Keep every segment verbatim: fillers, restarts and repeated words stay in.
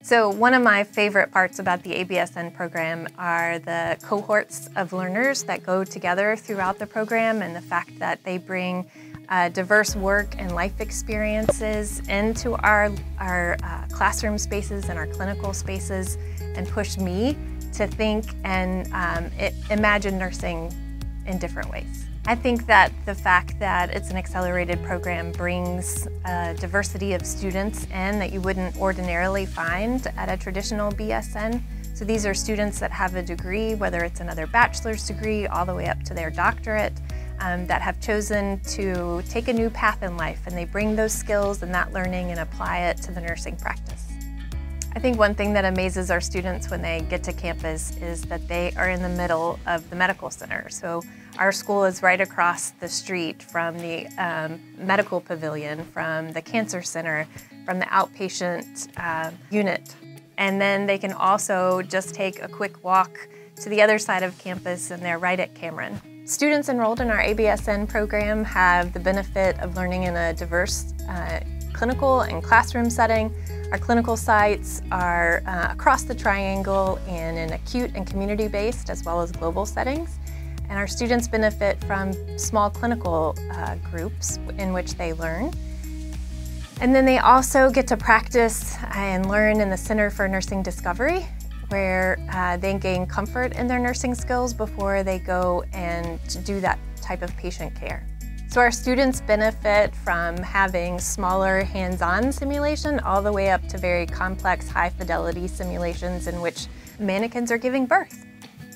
So one of my favorite parts about the A B S N program are the cohorts of learners that go together throughout the program, and the fact that they bring uh, diverse work and life experiences into our, our uh, classroom spaces and our clinical spaces, and push me to think and um, it, imagine nursing in different ways. I think that the fact that it's an accelerated program brings a diversity of students in that you wouldn't ordinarily find at a traditional B S N. So these are students that have a degree, whether it's another bachelor's degree all the way up to their doctorate, um, that have chosen to take a new path in life, and they bring those skills and that learning and apply it to the nursing practice. I think one thing that amazes our students when they get to campus is that they are in the middle of the medical center. So our school is right across the street from the um, medical pavilion, from the cancer center, from the outpatient uh, unit. And then they can also just take a quick walk to the other side of campus, and they're right at Cameron. Students enrolled in our A B S N program have the benefit of learning in a diverse uh, clinical and classroom setting. Our clinical sites are uh, across the triangle and in acute and community-based as well as global settings. And our students benefit from small clinical uh, groups in which they learn. And then they also get to practice and learn in the Center for Nursing Discovery, where uh, they gain comfort in their nursing skills before they go and do that type of patient care. So our students benefit from having smaller hands-on simulation all the way up to very complex high-fidelity simulations in which mannequins are giving birth.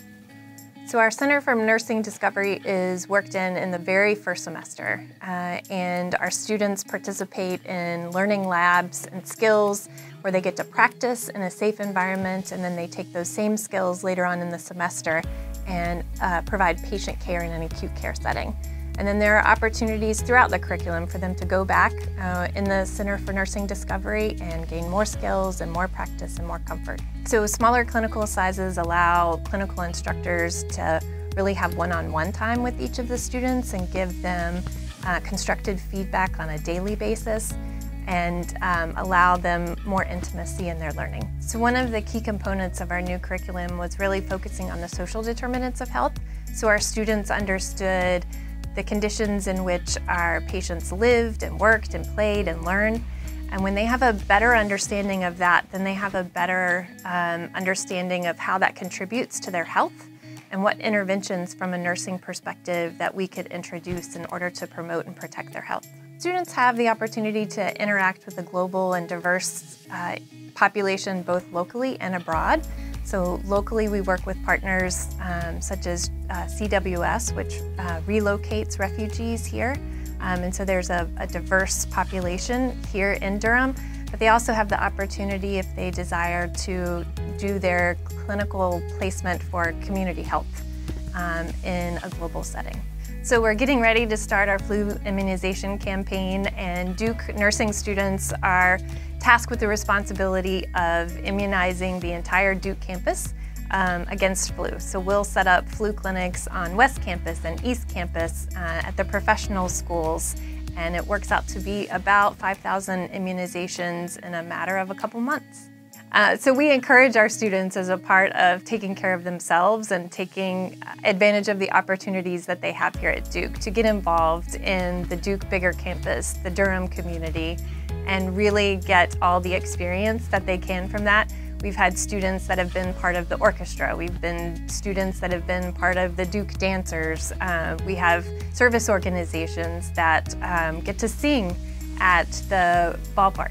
So our Center for Nursing Discovery is worked in in the very first semester, uh, and our students participate in learning labs and skills where they get to practice in a safe environment, and then they take those same skills later on in the semester and uh, provide patient care in an acute care setting. And then there are opportunities throughout the curriculum for them to go back uh, in the Center for Nursing Discovery and gain more skills and more practice and more comfort. So smaller clinical sizes allow clinical instructors to really have one-on-one time with each of the students and give them uh, constructive feedback on a daily basis, and um, allow them more intimacy in their learning. So one of the key components of our new curriculum was really focusing on the social determinants of health. So our students understood the conditions in which our patients lived and worked and played and learned. And when they have a better understanding of that, then they have a better um, understanding of how that contributes to their health and what interventions from a nursing perspective that we could introduce in order to promote and protect their health. Students have the opportunity to interact with a global and diverse uh, population both locally and abroad. So locally we work with partners um, such as uh, C W S, which uh, relocates refugees here. Um, and so there's a, a diverse population here in Durham, but they also have the opportunity, if they desire, to do their clinical placement for community health um, in a global setting. So we're getting ready to start our flu immunization campaign, and Duke nursing students are tasked with the responsibility of immunizing the entire Duke campus um, against flu. So we'll set up flu clinics on West Campus and East Campus uh, at the professional schools, and it works out to be about five thousand immunizations in a matter of a couple months. Uh, so we encourage our students, as a part of taking care of themselves and taking advantage of the opportunities that they have here at Duke, to get involved in the Duke Bigger Campus, the Durham community, and really get all the experience that they can from that. We've had students that have been part of the orchestra. We've been students that have been part of the Duke Dancers. Uh, we have service organizations that um, get to sing at the ballpark.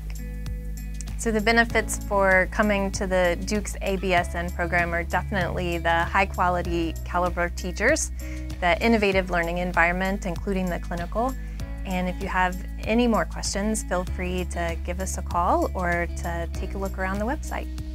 So the benefits for coming to the Duke's A B S N program are definitely the high quality caliber teachers, the innovative learning environment, including the clinical. And if you have any more questions, feel free to give us a call or to take a look around the website.